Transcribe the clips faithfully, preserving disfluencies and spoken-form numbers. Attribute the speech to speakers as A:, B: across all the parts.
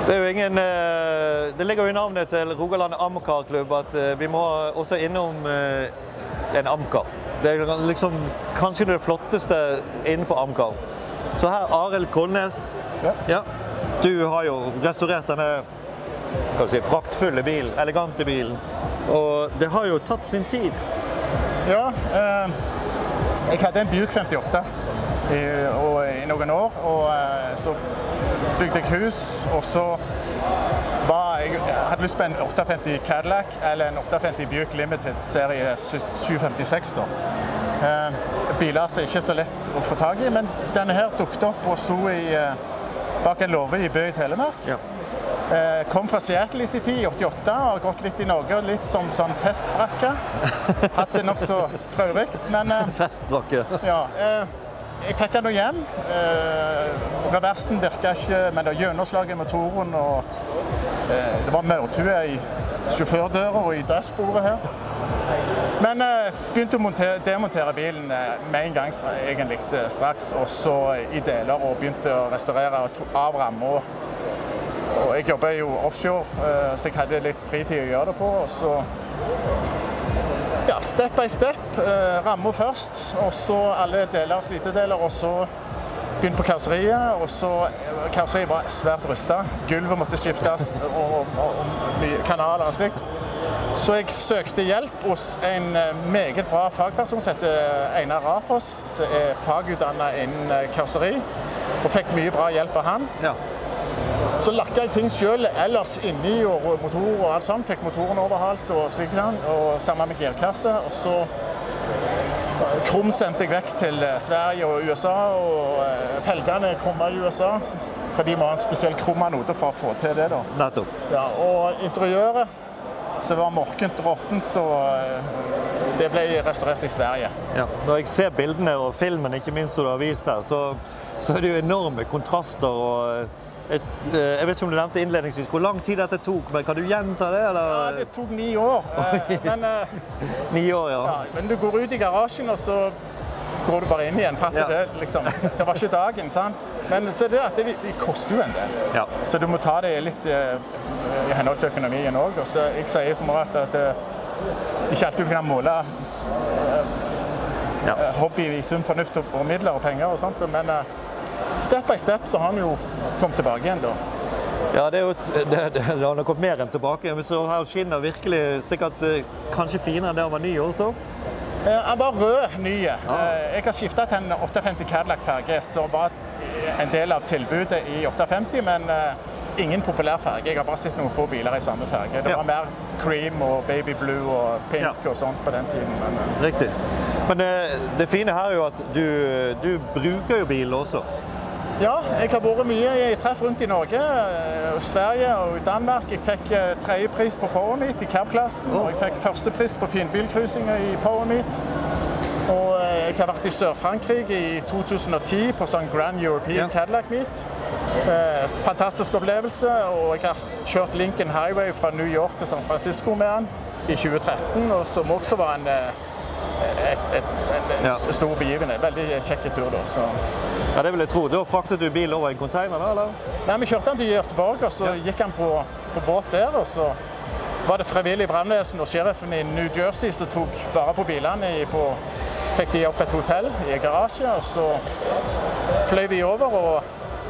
A: Det er jo ingen, det ligger jo i navnet til Rogaland Amcar-klubb at vi må også innom en Amcar. Det er liksom kanskje det flotteste innenfor Amcar. Så her, Arild Kolnes,
B: ja.
A: Ja, du har jo restaurert denne kan du si, praktfulle bilen, elegante bilen. Og det har jo tatt sin tid.
B: Ja, eh, jeg hadde en Buick femtiåtte i, og, i noen år, og eh, så bygde jeg hus, og så var jeg, jeg hadde lyst på en åtteogfemti Cadillac eller en åtteogfemti Buick Limited serie sju femtiseks da. Eh, biler som ikke er så lett å få tag i, men denne her dukket opp og sto i, eh, bak en låve i Bø i Telemark.
A: Ja.
B: Eh, kom fra Seattle i sin tid, i åttiåtte, og har gått litt i Norge, litt som sånn festbrakke. Hatt det nok så trøyrikt, men... Eh,
A: Festbrakke.
B: Ja, eh, jeg fikk den nå hjem. Eh, reversen virket ikke, men det var gjennomslag i motoren, og eh, det var maurtue i sjåførdøra og i dashbordet her. Men eh, begynte å montere, demontere bilen eh, med en gang egentlig straks, og så i deler, og begynte å restaurere av rammer. Og jeg jobbet jo offshore, eh, så jeg hadde litt fritid å gjøre det på, og så ja, step by step, eh, rammer først, og så alle deler, slitedeler, og så begynte på karosseriet, og så karosseriet var svært rustet. Gulvet måtte skiftes, og, og, og kanaler og slikt. Så jeg søkte hjelp hos en meget bra fagperson som heter Einar Rafoss, som er fagutdannet innen karosseri, og fikk mye bra hjelp av han.
A: Ja.
B: Så lakket jeg ting selv ellers inni, og motor og alt sånt, fikk motoren overhalt og slik sånn, og sammen med girkasse, og så krum sendte jeg vekk til Sverige og U S A, og felgene krummet i U S A, for de må ha en spesiell krummanode for å få til det da.
A: Nettopp.
B: Ja, og interiøret, så var morkent, råttent, og det ble restaurert i Sverige.
A: Ja, når jeg ser bildene og filmen, ikke minst som du har vist her, så, så er det jo enorme kontraster. Og et, jeg vet ikke om du nevnte innledningsvis hvor lang tid dette tok, men kan du gjenta det? Eller?
B: Ja, det tok ni år. Men,
A: ni år, ja.
B: Ja. Men du går ut i garasjen, og så går du bare inn igjen, fatter ja. Det, liksom. Det var ikke dagen, sant? Men så det at det, det koster jo en del. Ja. Så du må ta det litt eh, i henhold til økonomien også. Og så jeg sier som rart at det, det ikke alltid du kan måle eh, ja. hobby i sunn fornuft og, og midler og penger og sånt, men eh, step by step så har han jo kommet tilbake igjen da.
A: Ja, det, er jo, det, det, det har kommet mer enn tilbake, men så her skinner virkelig sikkert eh, kanskje finere enn det han var ny også.
B: Eh, han var rød, nye. Ja. Eh, jeg har skiftet til en åtteogfemti Cadillac-ferge, som var en del av tilbudet i åtteogfemti, men uh, ingen populær ferge. Jeg har bare sett noen få biler i samme ferge. Det ja. Var mer cream og baby blue og pink ja. Og sånt på den tiden. Men, uh...
A: Riktig. Men uh, det fine her er jo at du, du bruker jo bilen også.
B: Ja, jeg har vært mye i treff rundt i Norge, uh, Sverige og Danmark. Jeg fikk uh, tredje pris på Power Meet i cab-klassen, oh. Og jeg fikk første pris på finbilcruisinger i Power Meet. Og jeg har vært i Sør-Frankrike i to tusen og ti på sånn Grand European ja. Cadillac Meet. Eh, fantastisk opplevelse, og jeg har kjørt Lincoln Highway fra New York til San Francisco med han i tjue tretten, og som også var en, et, et, et, et ja. Stor begivenhet. Veldig kjekk tur da. Så.
A: Ja, det vil jeg tro. Da fraktet du bil over i en container da, eller?
B: Nei, vi kjørte han til Göteborg, og så ja. Gikk han på, på båt der, og så var det frivillig brannvesen og sheriffen i New Jersey som tok bare på bilene i, på fikk de opp et hotell i garasje, og så fløy vi over og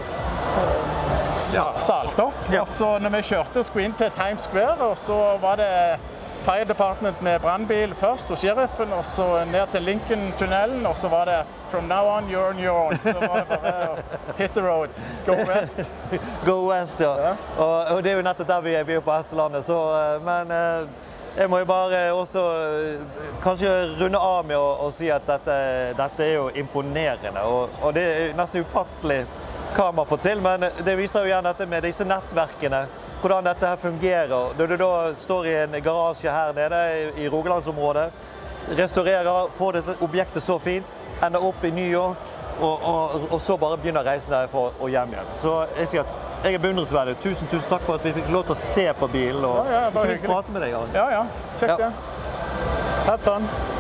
B: sa salte opp. Ja. Og så når vi kjørte, skulle inn til Times Square, og så var det Fire Department med brannbil først, og sheriffen, og så ned til Lincoln-tunnelen, og så var det From now on, you're on your own. Så var det bare hit the road, go west.
A: Go west, ja. Ja. Og, og det er jo nettopp der vi er, vi er på Hestelandet, så, men jeg må jo bare også kanskje runde av med å, å si at dette, dette er jo imponerende, og, og det er nesten ufattelig hva man får til, men det viser jo igjen dette med disse nettverkene, hvordan dette her fungerer. Når du da står i en garasje her nede i Rogalandsområdet, restaurerer, får dette objektet så fint, ender opp i New York, og, og, og så bare begynner reisen derfra og hjem igjen. Så jeg sier at jeg er beundringsverdig. Tusen, tusen takk for at vi fikk lov til å se på bilen og
B: ja, ja,
A: ikke minst prate med deg.
B: Ja, ja. Kjekt det. Have fun.